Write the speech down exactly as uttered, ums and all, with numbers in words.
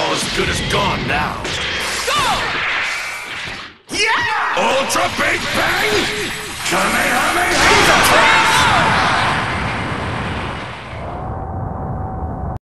all as good as gone now. Go! Yeah! Ultra Big Bang!